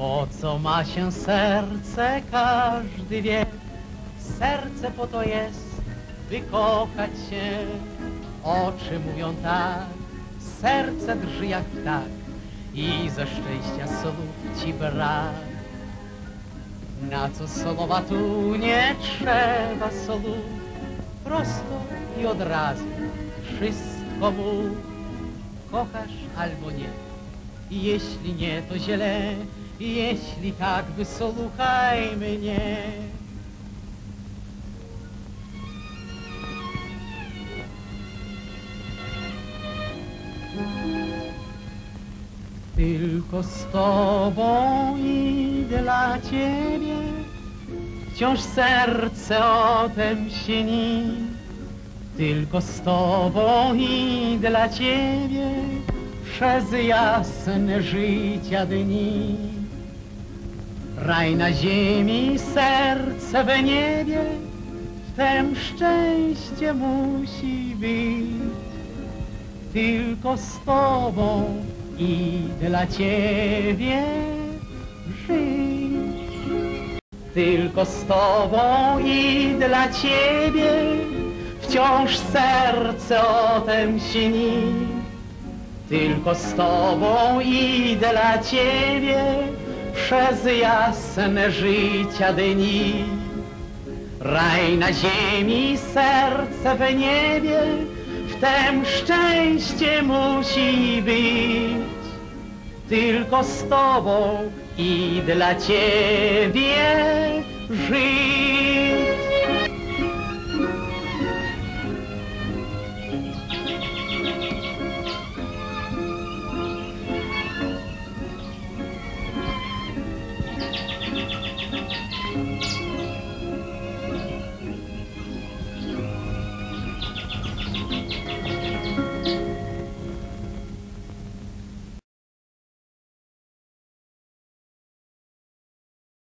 Po co ma się serce, każdy wie. Serce po to jest, by kochać się. Oczy mówią tak, serce drży jak ptak i ze szczęścia słów ci brak. Na co słowa tu nie trzeba słów, prosto i od razu wszystko mów. Kochasz albo nie, jeśli nie to źle, jeśli tak wysłuchaj mnie. Tylko z tobą i dla ciebie wciąż serce o tem śni. Tylko z tobą i dla ciebie przez jasne życia dni. Raj na ziemi, serce w niebie, wtem szczęście musi być. Tylko z tobą i dla ciebie żyć. Tylko z tobą i dla ciebie wciąż serce o tem śni. Tylko z tobą i dla ciebie przez jasne życia dni. Raj na ziemi, serce w niebie, wtem szczęście musi być. Tylko z tobą i dla ciebie żyć.